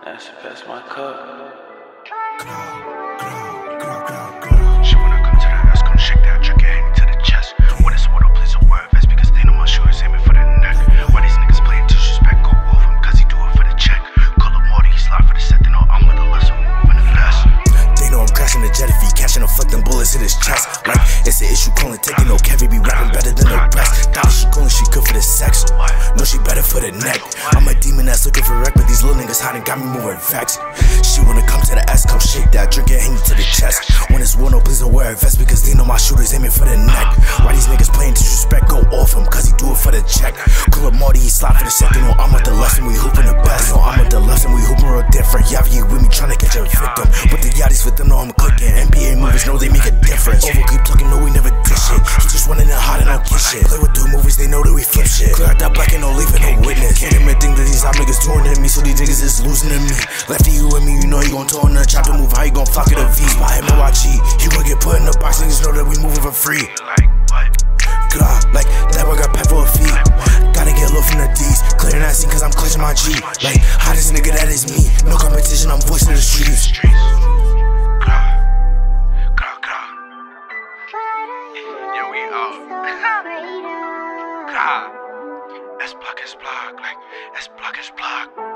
That's my cup. She wanna come to the ass, come shake that, drink it, hand it to the chest. When it's water, please don't wear a vest because they know my shooters aiming for the neck. Why these niggas playing disrespect? Go off him cause he do it for the check. Call up Marty, he slide for the set, they know I'm with the lesson, we moving the fast. They know I'm crashing the jet if he catching them flicking bullets in his chest. Like it's an issue calling, taking no Kevin be rapping better than the rest. Thought she calling, she good for the sex. No, she better for the neck. I'm a demon that's looking for wreck, but these little niggas hiding got me moving facts. She wanna come to the ass, come shake that, drink it, hang it to the chest. When it's war, no, please don't wear a vest because they know my shooters aiming for the neck. Why these niggas playing disrespect? Go off him cause he do it for the check. Call up Marty, he slide for the set. They know I'm with the left and we hooping the best. No, I'm with the left and we hooping real different. Yavi with me trying to catch a victim, but the yachties with them know I'm clicking. NBA movies know they make a difference. Over keep talking, no, we never did shit. He just running it hard and don't get shit. Play with the movies, they know that we flip shit. Clear out that black and no leaving no witness. Can't admit things that these op niggas doing to me, so these niggas is losing to me. Lefty you and me, you know he gon' toe in the chopper move. How you gon' flock at a V? Spot him OIG, he gon' get put in the box. Niggas know that we moving for free. Like that boy got pet for a fee. Gotta get low from the D's, clearing that scene cause I'm clutching my G. Like hottest nigga that is me, no competition, I'm voice of the streets. Yeah, we out. S block, like S block.